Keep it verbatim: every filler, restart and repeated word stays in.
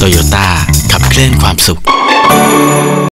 โยต้าขับเคลื่อนความสุข